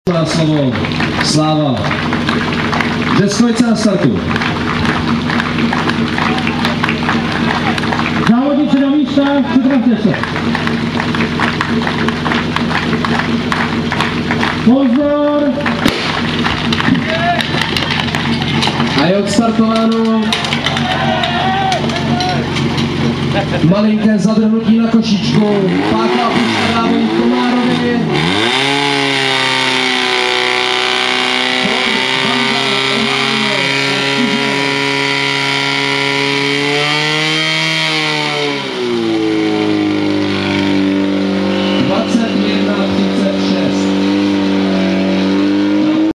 Má slovo Sláva. Řeskovice na startu. Závodníci do místa, připravte se. Pozor! A je odstartováno. Malinké zadrhnutí na košičku. Pátá puška závodník Komárovi.